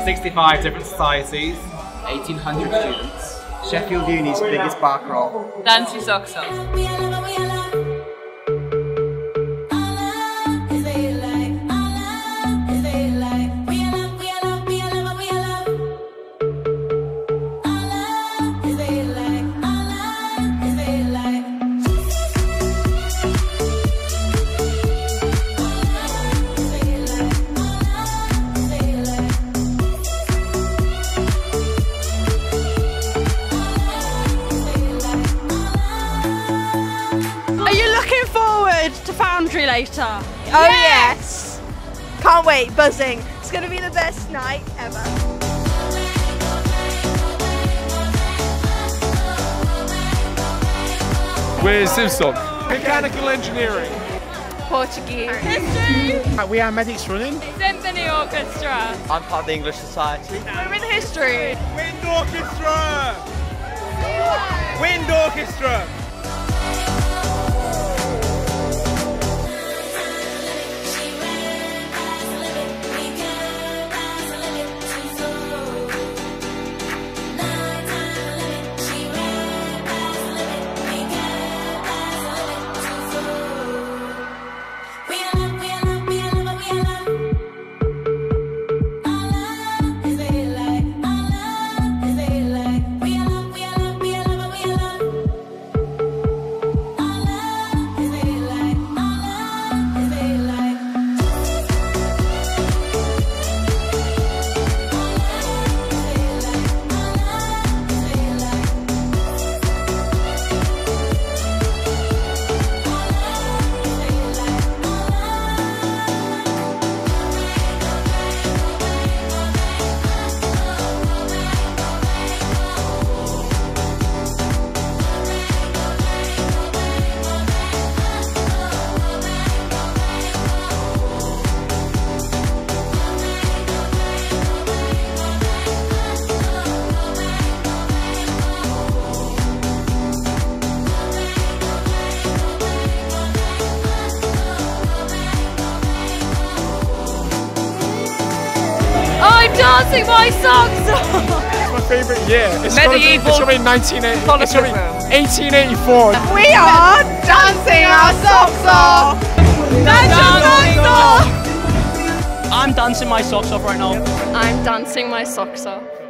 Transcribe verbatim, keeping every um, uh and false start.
sixty-five different societies, eighteen hundred students. Sheffield Uni's biggest bar crawl. Dancy Socs. Are you looking forward to Foundry later? Oh yes! Can't wait, buzzing. It's going to be the best night ever. We're Simpson. Mechanical engineering. Portuguese. History. We are medics running. Symphony Orchestra. I'm part of the English Society. We're in history. Wind Orchestra! Wind Orchestra! I'm dancing my socks off! It's my favourite year. It's Medieval It's going to be nineteen eighty. It's going to politicism. be eighteen eighty-four. We are dancing our socks off! Dance your socks off! I'm dancing my socks off right now. I'm dancing my socks off.